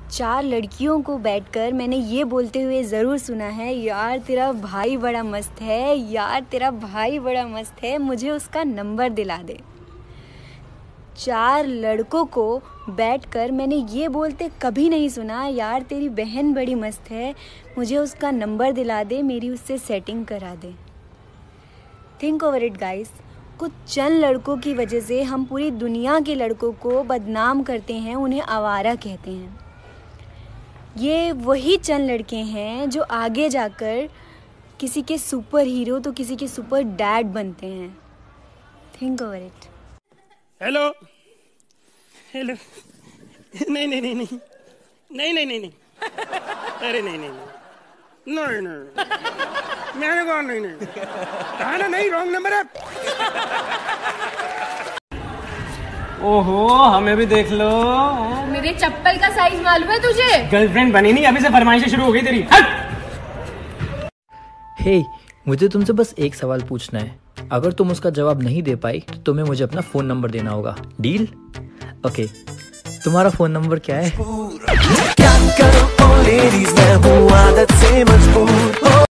चार लड़कियों को बैठकर मैंने ये बोलते हुए ज़रूर सुना है, यार तेरा भाई बड़ा मस्त है, यार तेरा भाई बड़ा मस्त है, मुझे उसका नंबर दिला दे। चार लड़कों को बैठकर मैंने ये बोलते कभी नहीं सुना, यार तेरी बहन बड़ी मस्त है, मुझे उसका नंबर दिला दे, मेरी उससे सेटिंग करा दे। Think over it guys. कुछ चंद लड़कों की वजह से हम पूरी दुनिया के लड़कों को बदनाम करते हैं, उन्हें आवारा कहते हैं। ये वही चंद लड़के हैं जो आगे जाकर किसी के सुपर हीरो तो किसी के सुपर डैड बनते हैं। Think over it. Hello hello, नहीं नहीं नहीं नहीं नहीं नहीं नहीं नहीं, अरे नहीं नहीं नहीं नहीं, मैंने कहा नहीं नहीं, कहा ना नहीं, रॉन्ग नंबर है। ओहो, हमें भी देख लो। मेरे चप्पल का साइज मालूम है तुझे? गर्लफ्रेंड बनी नहीं, अभी से फरमाइशें शुरू हो गई तेरी। हे, मुझे तुमसे बस एक सवाल पूछना है। अगर तुम उसका जवाब नहीं दे पाई तो तुम्हें मुझे अपना फोन नंबर देना होगा। डील? ओके, तुम्हारा फोन नंबर क्या है?